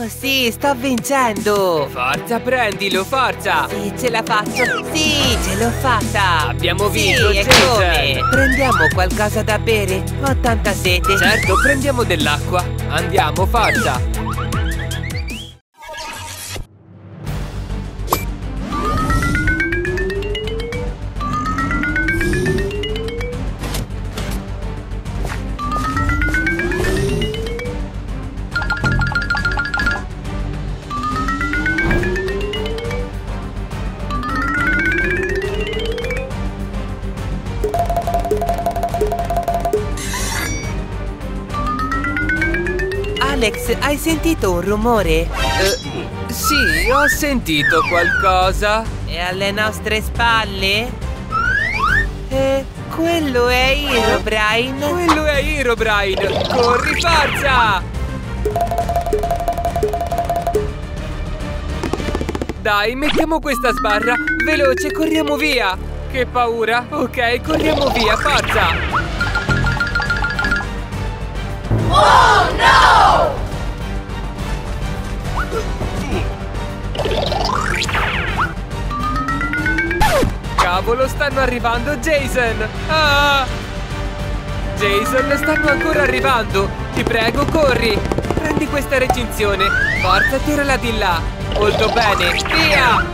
Oh sì, sto vincendo! Forza, prendilo, forza! Sì, ce la faccio! Sì, ce l'ho fatta! Abbiamo vinto, sì, e Jason! come? Prendiamo qualcosa da bere? Ho tanta sete! Certo, prendiamo dell'acqua! Andiamo, forza! Alex, hai sentito un rumore? Sì, ho sentito qualcosa. È alle nostre spalle? Quello è Herobrine! Quello è Herobrine! Corri, forza! Dai, mettiamo questa sbarra! Veloce, corriamo via! Che paura! Ok, corriamo via, forza! Oh no! Cavolo, stanno arrivando, Jason! Ah! Jason, stanno ancora arrivando! Ti prego, corri! Prendi questa recinzione! Forza, tirala di là! Molto bene, via!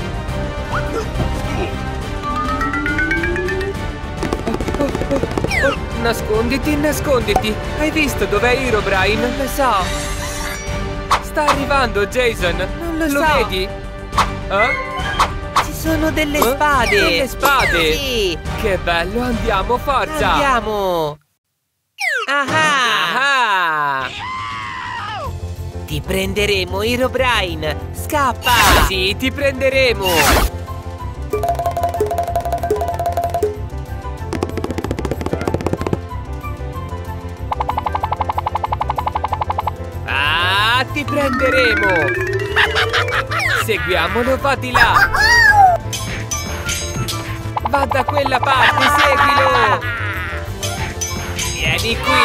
Nasconditi, nasconditi! Hai visto dov'è Herobrine? Non lo so! Sta arrivando, Jason! Non lo Lo so. vedi? Ci sono delle spade! Delle spade! Sì! Che bello, andiamo, forza! Andiamo! Ah! Ah! Ti prenderemo, Herobrine! Scappa! Sì, ti prenderemo! Ah, ti prenderemo! Seguiamolo, va di là! Va da quella parte, seguilo! Vieni qui!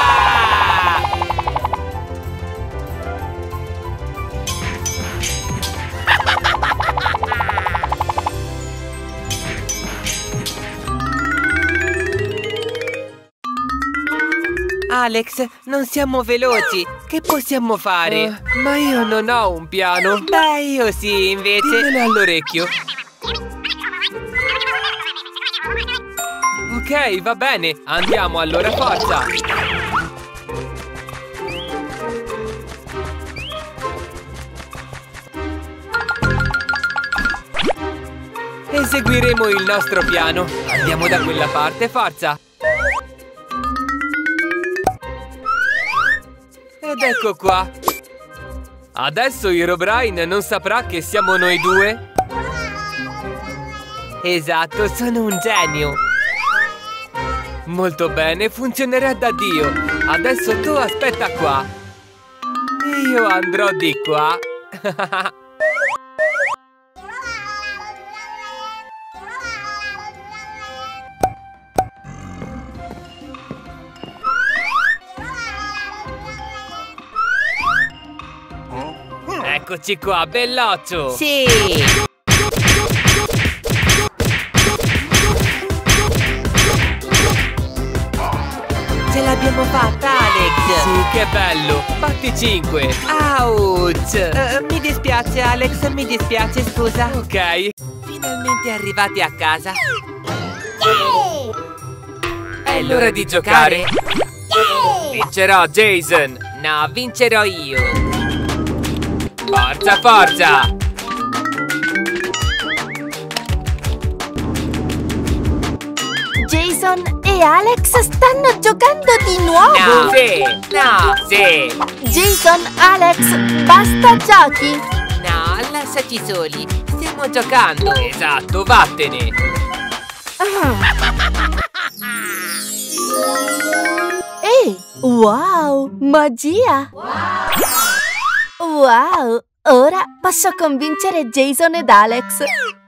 Alex, non siamo veloci! Che possiamo fare? Ma io non ho un piano! Beh, io sì, invece! Dimmelo all'orecchio! Ok, va bene, andiamo allora, forza! Eseguiremo il nostro piano! Andiamo da quella parte, forza! Ed ecco qua! Adesso Herobrine non saprà che siamo noi due? Esatto, sono un genio! Molto bene, funzionerà da Dio! Adesso tu aspetta qua! Io andrò di qua! Eccoci qua, belloccio! Sì! Ce l'abbiamo fatta, Alex! Sì, che bello! Fatti 5! Ouch! Mi dispiace, Alex, mi dispiace, scusa. Ok! Finalmente arrivati a casa. È l'ora di giocare! Vincerò, Jason! No, vincerò io! Forza, forza! Jason e Alex stanno giocando di nuovo! No! Sì! No! Sì! Jason, Alex, basta giochi! No, lasciaci soli! Stiamo giocando! Esatto, vattene! Wow, magia! Wow, ora posso convincere Jason ed Alex.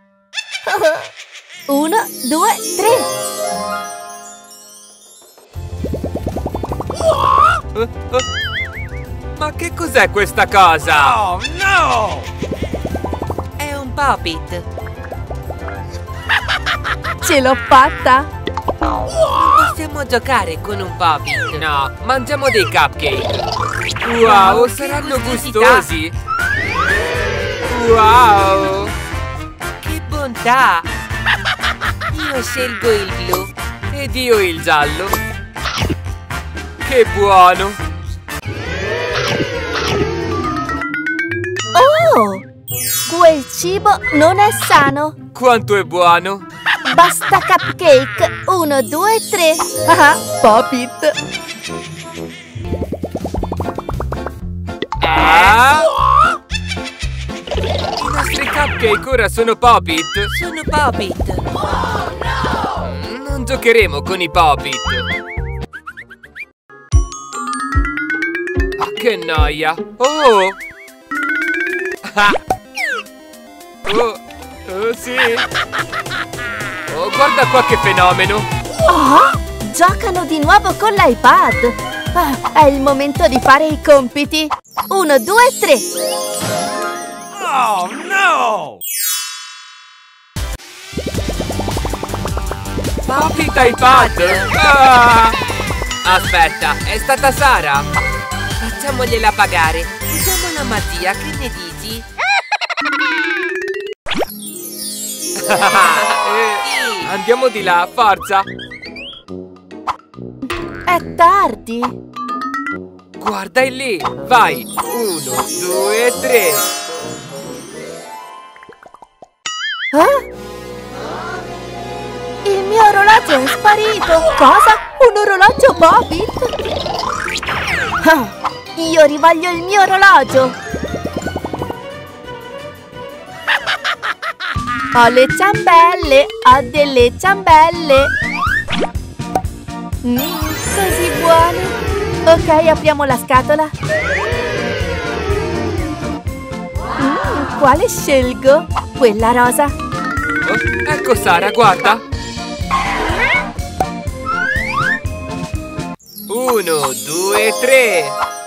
1, 2, 3. Ma che cos'è questa cosa? Oh no! È un Pop-It. Ce l'ho fatta! Possiamo giocare con un Pop-It. No, mangiamo dei cupcake. Wow, saranno gustosi. Wow! Che bontà! Io scelgo il blu. Ed io il giallo. Che buono! Oh! Quel cibo non è sano! Quanto è buono! Basta cupcake! 1, 2, 3! Ah, Pop-It! Ah! I nostri cupcake ora sono Pop-It. Sono Pop-It. Non giocheremo con i Pop-It. Ah, che noia! Oh! Ah. Oh, sì! Oh, guarda qua che fenomeno! Oh! Giocano di nuovo con l'iPad! Ah, è il momento di fare i compiti! 1, 2, 3! Oh no! Pop-It iPad! Ah! Aspetta, è stata Sara! Facciamogliela pagare. Usiamo la magia, che ne dici? Andiamo di là, forza! È tardi! Guarda, è lì! Vai! 1, 2, 3! Eh? Il mio orologio è sparito! Cosa? Un orologio Pop-It? Ah, io rivoglio il mio orologio! Ho le ciambelle! Ho delle ciambelle! Così buone! Ok, apriamo la scatola! Quale scelgo? Quella rosa! Oh, ecco Sara, guarda! 1, 2, 3!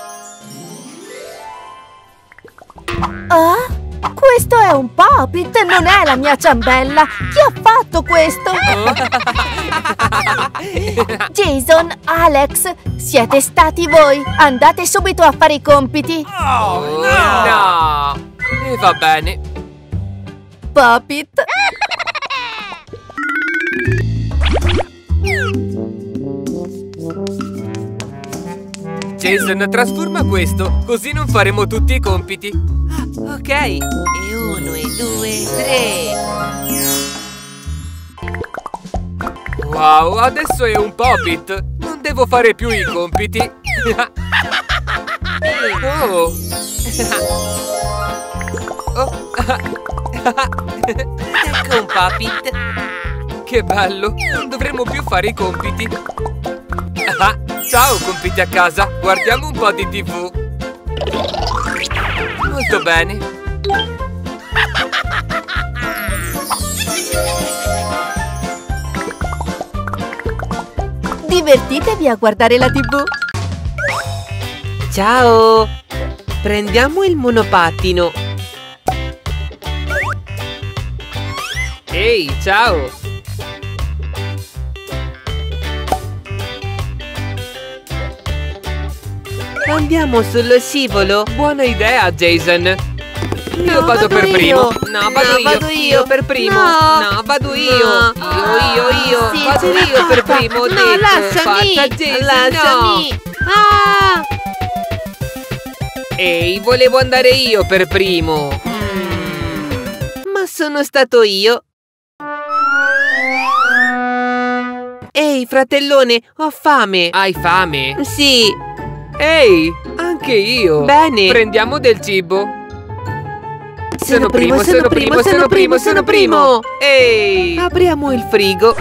Ah? Questo è un Pop-It, non è la mia ciambella! Chi ha fatto questo? Jason, Alex, siete stati voi! Andate subito a fare i compiti! Oh no! E va bene! Pop-It! Jason, trasforma questo, così non faremo tutti i compiti. Ok. E 1, e 2, 3. Wow, adesso è un Pop-It! Non devo fare più i compiti! Oh! Oh. Ecco un Pop-It. Che bello! Non dovremo più fare i compiti! Ah, ciao compiti a casa! Guardiamo un po' di TV! Molto bene! Divertitevi a guardare la TV! Ciao! Prendiamo il monopattino. Ehi, ciao! Andiamo sullo scivolo? Buona idea, Jason! Io vado per io. primo! No, vado vado io per primo! No. Vado io! Io! Sì, Vado ce l'hai io per fatta. primo! Ho No, detto. lasciami! Forza, Jason, Lasciami! no. Ah! Ehi, volevo andare io per primo! Ma sono stato io! Ehi, fratellone, ho fame! Hai fame? Sì! Ehi, anche io! Bene! Prendiamo del cibo! Sono primo! Ehi! Apriamo il frigo!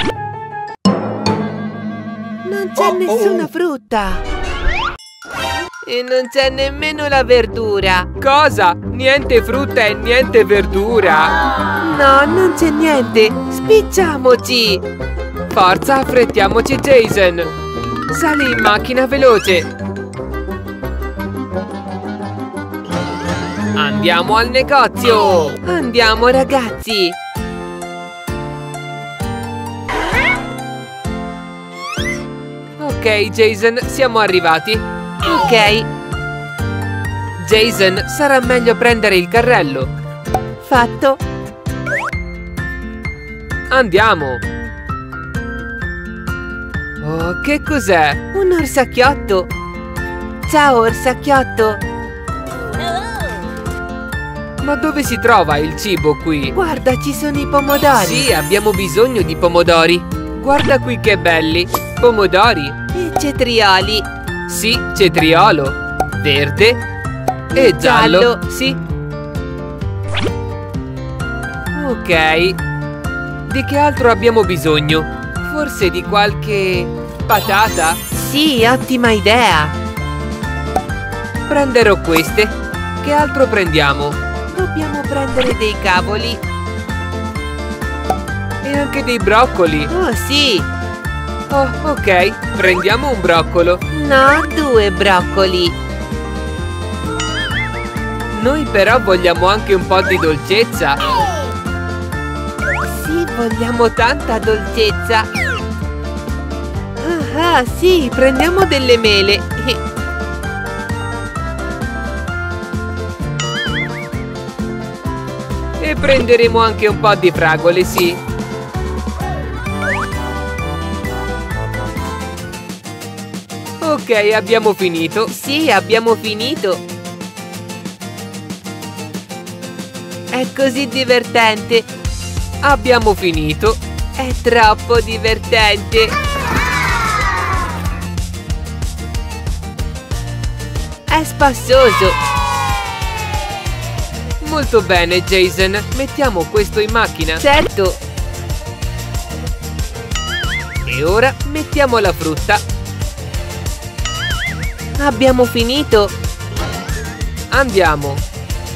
Non c'è nessuna frutta! E non c'è nemmeno la verdura! Cosa? Niente frutta e niente verdura! No, non c'è niente! Spicciamoci! Forza, affrettiamoci, Jason! Sali in macchina veloce! Andiamo al negozio! Andiamo, ragazzi! Ok, Jason, siamo arrivati. Ok, Jason, sarà meglio prendere il carrello. fatto. Andiamo! Oh, che cos'è? Un orsacchiotto. Ciao, orsacchiotto. Ma dove si trova il cibo qui? Guarda, ci sono i pomodori. Sì, abbiamo bisogno di pomodori. Guarda qui che belli! Pomodori! E cetrioli. Sì, cetriolo! Verde e giallo! Sì! Ok. Di che altro abbiamo bisogno? Forse di qualche patata? Sì, ottima idea. Prenderò queste. Che altro prendiamo? Dobbiamo prendere dei cavoli. E anche dei broccoli. Oh, sì. Oh, ok. Prendiamo un broccolo. No, 2 broccoli. Noi però vogliamo anche un po' di dolcezza. Sì, vogliamo tanta dolcezza. Ah, sì, prendiamo delle mele. E prenderemo anche un po' di fragole, sì. Ok, abbiamo finito. Sì, abbiamo finito. È così divertente. Abbiamo finito. È troppo divertente. È spassoso. Molto bene, Jason. Mettiamo questo in macchina. Certo. E ora mettiamo la frutta. Abbiamo finito. Andiamo.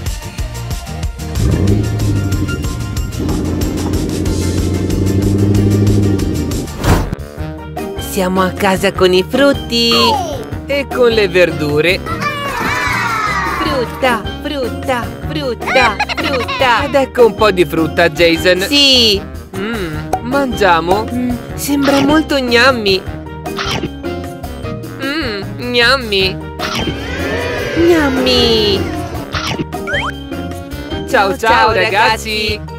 Siamo a casa con i frutti. E con le verdure. Frutta, frutta, frutta, frutta. Ed ecco un po' di frutta, Jason. Sì. Mangiamo? Sembra molto gnammi. Gnammi. Gnammi. Ciao, ciao, ragazzi.